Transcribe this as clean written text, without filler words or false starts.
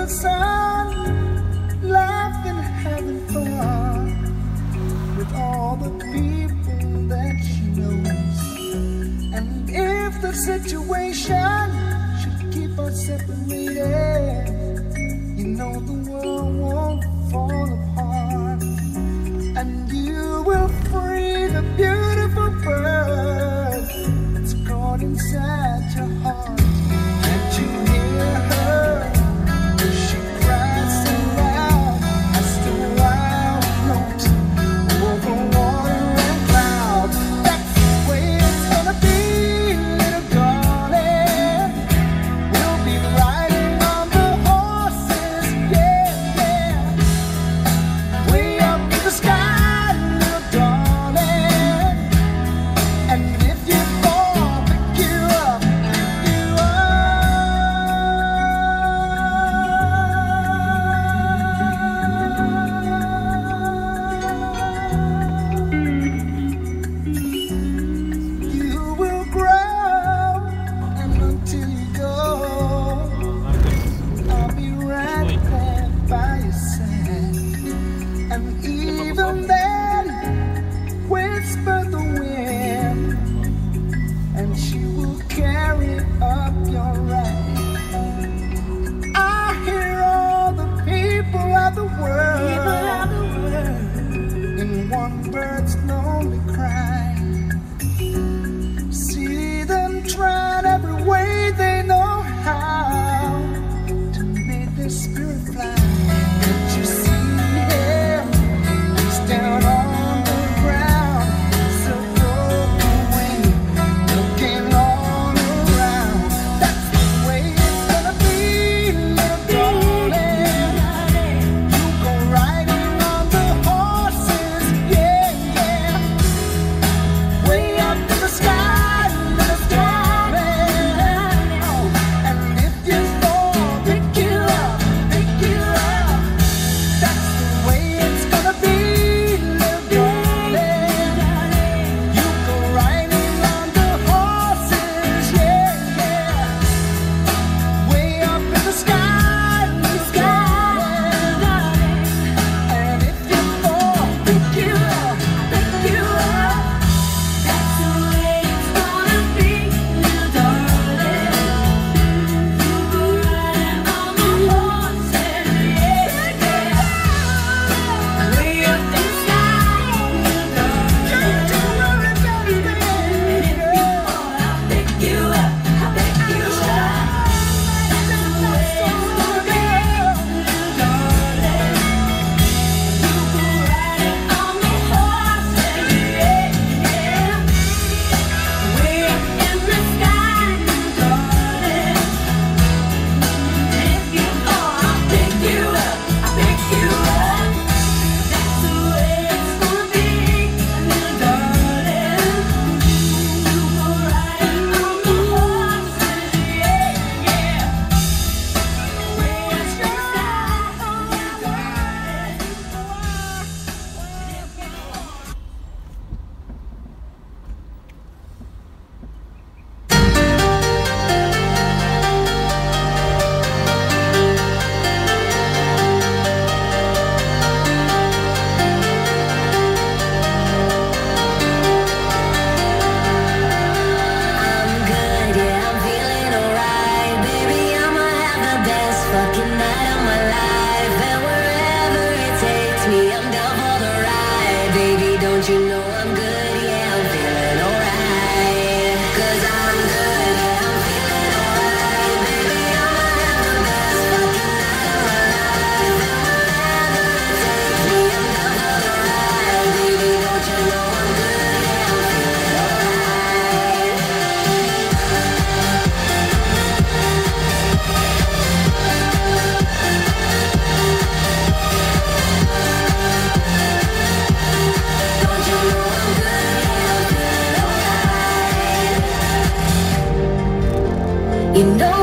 sun, laughing, having fun with all the people that she knows. And if the situation should keep us separated, you know the world won't fall apart, and you will free the beautiful bird that's caught inside your heart. Can't you hear her? She cries so loud as the wild note over water and cloud. That's the way it's gonna be, little darling. We'll be riding on the horses, yeah, yeah, way up in the sky, little darling. And if you fall, pick you up, pick you up. You will grow, and until you go, I'll be right there by your side. And even then, whisper the wind, and she will carry up your right. I hear all the people of the world in one bird's lonely cry. See them trying every way they know how to make their spirit fly. Can't you see him? He's down on the ground, so broken wing, looking all around. That's the way it's gonna be, little darling. You go riding on the horses, yeah, yeah, way up in the sky, little darling. Oh, and if you fall, pick you up, pick you up. That's the way it's gonna be, little darling. You go riding on the horses, yeah, yeah, way up in the sky, little darling. And if you fall, pick you up, pick you up. That's the way it's gonna be, little darling. You go riding on the horses, yeah, yeah, way up in the sky, little darling. Don't worry about it, baby. And if you fall, I'll pick you up, I'll pick you up. That's the way it's gonna be, little darling. You go riding on the horses, yeah, yeah, way up in the sky, little darling. And if you fall, I'll pick you up, I'll pick you up. That's the way it's gonna be, little darling. You go riding on the horses, yeah, yeah, way up in the sky, little I'm good, yeah, I'm feeling alright. Baby, I'ma have the best fucking night of my life. And wherever it takes me, I'm down for the ride. Baby, don't you know I'm good, yeah, I'm feeling alright. 'Cause I'm good, yeah, I'm feeling alright. Baby, I'ma have the best fucking night of my life. And wherever it takes me, I'm down for the ride. Baby, don't you know I'm good, yeah, I'm feeling alright. Don't you know I'm good, yeah, I'm feeling alright. You know